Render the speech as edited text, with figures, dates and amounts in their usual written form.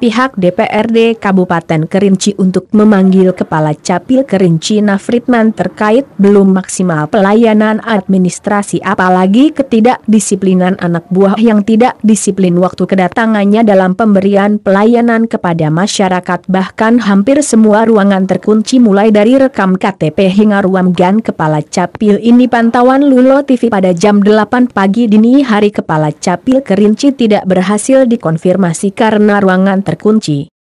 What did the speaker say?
pihak DPRD Kabupaten Kerinci untuk memanggil Kepala Capil Kerinci Nafritman terkait belum maksimal pelayanan administrasi apalagi ketidakdisiplinan anak buah yang tidak disiplin waktu kedatangannya dalam pemberian pelayanan kepada masyarakat. Bahkan hampir semua ruangan terkunci mulai dari rekam KTP hingga ruang gan Kepala Capil ini. Pantauan Lulo TV pada jam 8 pagi dini hari Kepala Capil Kerinci tidak berhasil dikonfirmasi karena ruangan terkunci.